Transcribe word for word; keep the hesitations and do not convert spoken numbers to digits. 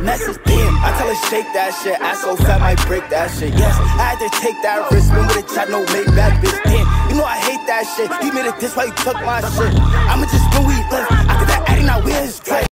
message, damn. I tell her shake that shit, ass so fat might break that shit, yes. I had to take that risk, spin with a chat, no make back, bitch, damn. You know I hate that shit, he made it this way, he took my shit. I'ma just spin we live, after that adding out, where's his type?